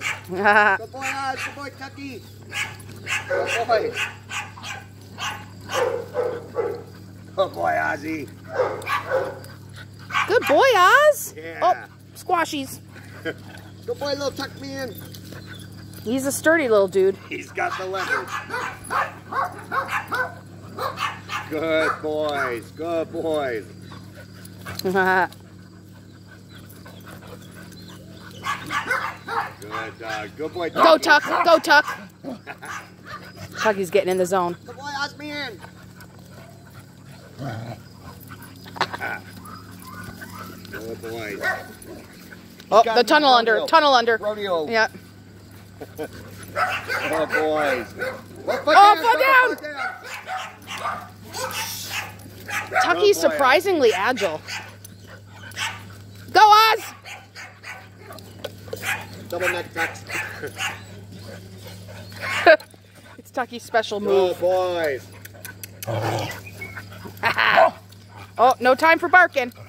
Good boy, Oz. Good boy, Tucky. Good boy. Good boy, Ozzy. Good boy, Oz. Yeah. Oh, squashies. Good boy, little Tuck Man. He's a sturdy little dude. He's got the leverage. Good boys. Good boys. Good dog. Good boy. Go, Tuck. Go, Tuck. Tucky's getting in the zone. Good boy, Osman. Good boys. Oh, the tunnel under. Tunnel under. Rodeo. Yeah. Good boys. Foot down. Tucky's surprisingly agile. Go, Oz! Double neck tucks. It's Tucky's special move. Good boys. Oh, no time for barking.